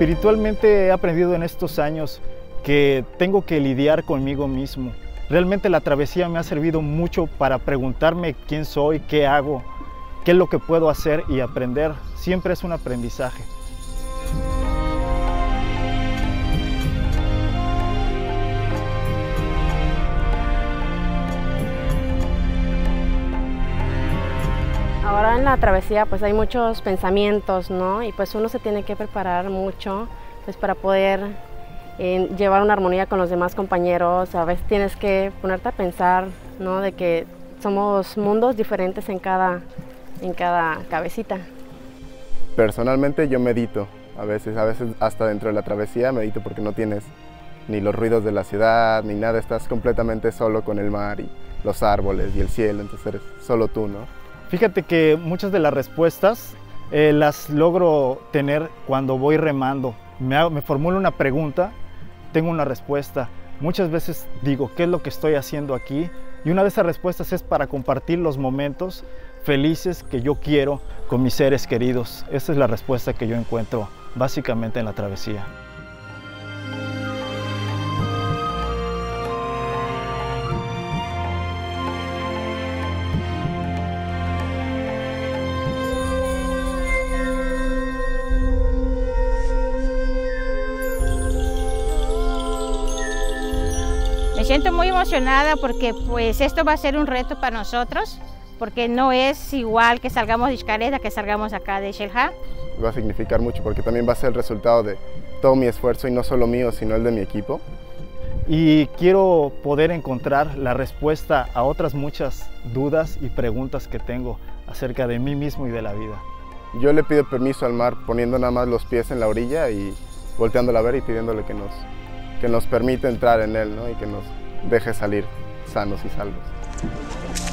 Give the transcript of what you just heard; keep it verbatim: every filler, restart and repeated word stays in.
Espiritualmente he aprendido en estos años que tengo que lidiar conmigo mismo. Realmente la travesía me ha servido mucho para preguntarme quién soy, qué hago, qué es lo que puedo hacer y aprender. Siempre es un aprendizaje. Ahora en la travesía pues hay muchos pensamientos, ¿no? Y pues uno se tiene que preparar mucho pues para poder eh, llevar una armonía con los demás compañeros. A veces tienes que ponerte a pensar, ¿no? De que somos mundos diferentes en cada, en cada cabecita. Personalmente yo medito, a veces, a veces hasta dentro de la travesía medito porque no tienes ni los ruidos de la ciudad, ni nada, estás completamente solo con el mar y los árboles y el cielo, entonces eres solo tú, ¿no? Fíjate que muchas de las respuestas eh, las logro tener cuando voy remando. Me, hago, me formulo una pregunta, tengo una respuesta. Muchas veces digo, ¿qué es lo que estoy haciendo aquí? Y una de esas respuestas es para compartir los momentos felices que yo quiero con mis seres queridos. Esa es la respuesta que yo encuentro básicamente en la travesía. Me siento muy emocionada porque pues esto va a ser un reto para nosotros, porque no es igual que salgamos de Xcaret a que salgamos acá de Xel-Há. Va a significar mucho porque también va a ser el resultado de todo mi esfuerzo y no solo mío, sino el de mi equipo. Y quiero poder encontrar la respuesta a otras muchas dudas y preguntas que tengo acerca de mí mismo y de la vida. Yo le pido permiso al mar poniendo nada más los pies en la orilla y volteándola a ver y pidiéndole que nos, que nos permita entrar en él, ¿no? Y que nos deje salir sanos y salvos.